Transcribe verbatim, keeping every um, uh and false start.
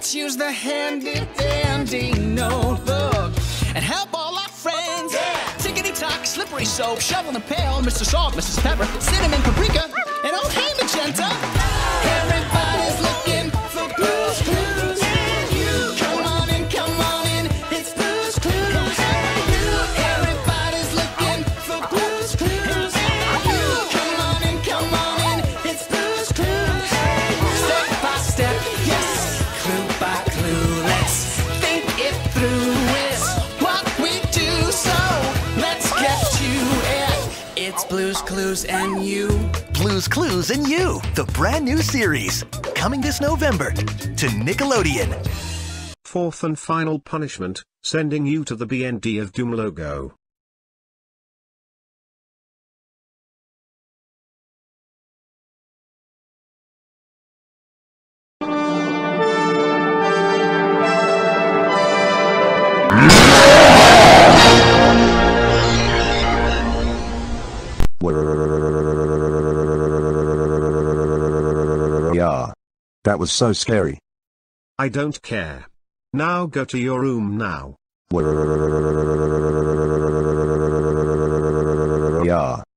Let's use the handy dandy notebook and help all our friends. Yeah. Tickety tock, slippery soap, shovel and pail, Mister Salt, Missus Pepper, cinnamon, paprika, and oh hey magenta. Everybody's looking for Blue's Clues. Come on in, come on in, it's Blue's Clues. Everybody's looking for Blue's Clues. Come on in, come on in, it's Blue's Clues. Step by step, yes, clue by clue, let's think it through. It's what we do, so let's get to it. It's Blue's Clues and you. Blue's Clues and You, the brand new series, coming this November to Nickelodeon. Fourth and final punishment, sending you to the B N D of Doom logo. Yeah. That was so scary. I don't care. Now go to your room now. Yeah.